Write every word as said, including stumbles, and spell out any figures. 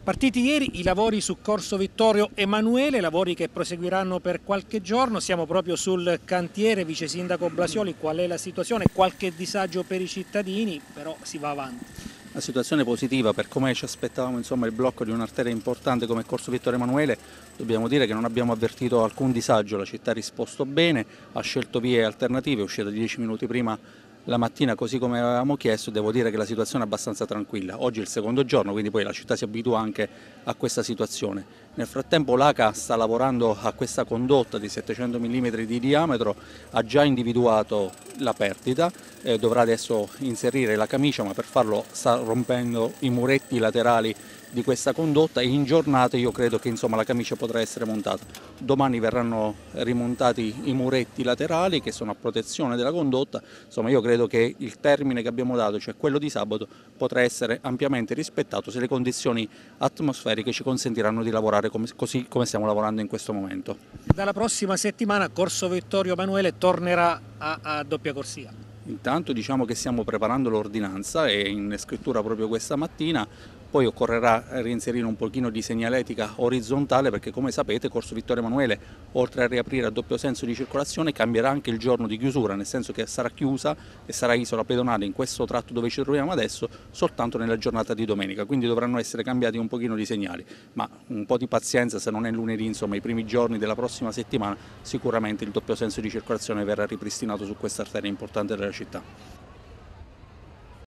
Partiti ieri i lavori su Corso Vittorio Emanuele, lavori che proseguiranno per qualche giorno. Siamo proprio sul cantiere. Vice Sindaco Blasioli, qual è la situazione? Qualche disagio per i cittadini, però si va avanti. Una situazione positiva, per come ci aspettavamo, insomma, il blocco di un'arteria importante come Corso Vittorio Emanuele. Dobbiamo dire che non abbiamo avvertito alcun disagio, la città ha risposto bene, ha scelto vie alternative, è uscita dieci minuti prima la mattina così come avevamo chiesto. Devo dire che la situazione è abbastanza tranquilla. Oggi è il secondo giorno, quindi poi la città si abitua anche a questa situazione. Nel frattempo l'A C A sta lavorando a questa condotta di settecento millimetri di diametro, ha già individuato la perdita, eh, dovrà adesso inserire la camicia, ma per farlo sta rompendo i muretti laterali di questa condotta e in giornata io credo che insomma la camicia potrà essere montata. Domani verranno rimontati i muretti laterali che sono a protezione della condotta. Insomma, io credo che il termine che abbiamo dato, cioè quello di sabato, potrà essere ampiamente rispettato se le condizioni atmosferiche ci consentiranno di lavorare come, così come stiamo lavorando in questo momento. Dalla prossima settimana Corso Vittorio Emanuele tornerà a, a doppia corsia. Intanto diciamo che stiamo preparando l'ordinanza, è in scrittura proprio questa mattina. Poi occorrerà reinserire un pochino di segnaletica orizzontale perché, come sapete, Corso Vittorio Emanuele, oltre a riaprire a doppio senso di circolazione, cambierà anche il giorno di chiusura, nel senso che sarà chiusa e sarà isola pedonale in questo tratto dove ci troviamo adesso soltanto nella giornata di domenica, quindi dovranno essere cambiati un pochino di segnali, ma un po' di pazienza, se non è lunedì, insomma i primi giorni della prossima settimana sicuramente il doppio senso di circolazione verrà ripristinato su questa arteria importante della città.